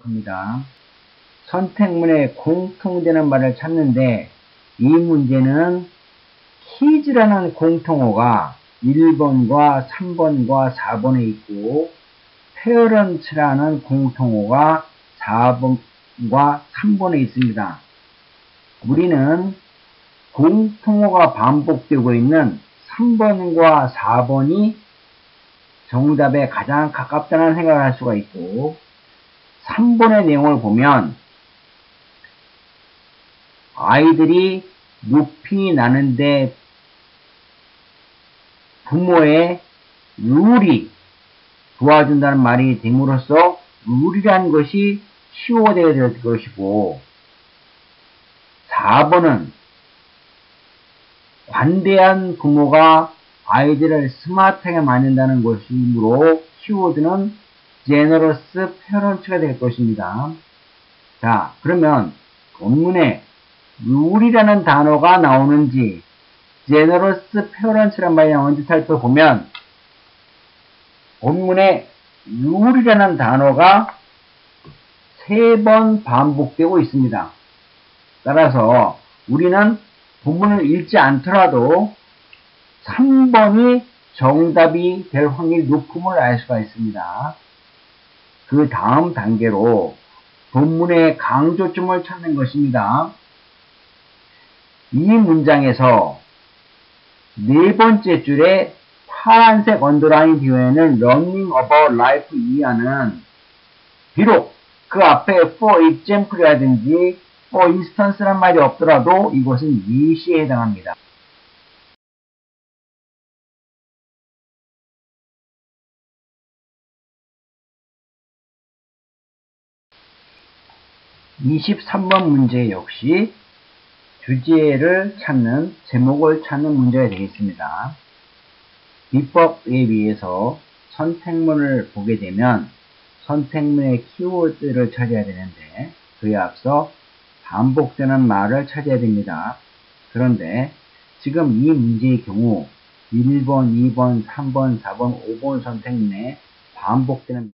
합니다. 선택문에 공통되는 말을 찾는데 이 문제는 키즈라는 공통어가 1번과 3번과 4번에 있고 페어런츠라는 공통어가 4번과 3번에 있습니다. 우리는 공통어가 반복되고 있는 3번과 4번이 정답에 가장 가깝다는 생각을 할 수가 있고 3번의 내용을 보면 아이들이 높이 나는데 부모의 룰이 도와준다는 말이 됨으로써 룰이라는 것이 키워드가 될 것이고 4번은 관대한 부모가 아이들을 스마트하게 만든다는 것이므로 키워드는 generous parents가 될 것입니다. 자, 그러면 본문에 룰이라는 단어가 나오는지 generous parents란 말이 나오는지 살펴보면 본문에 룰이라는 단어가 3번 반복되고 있습니다. 따라서 우리는 본문을 읽지 않더라도 3번이 정답이 될 확률이 높음을 알 수가 있습니다. 그 다음 단계로 본문의 강조점을 찾는 것입니다. 이 문장에서 네 번째 줄에 파란색 언더라인 뒤에는 running about life 이하는 비록 그 앞에 for example이라든지 for instance란 말이 없더라도 이것은 예시에 해당합니다. (23번) 문제 역시 주제를 찾는, 제목을 찾는 문제가 되겠습니다. 비법에 의해서 선택문을 보게 되면 선택문의 키워드를 찾아야 되는데 그에 앞서 반복되는 말을 찾아야 됩니다. 그런데 지금 이 문제의 경우 1번, 2번, 3번, 4번, 5번 선택문에 반복되는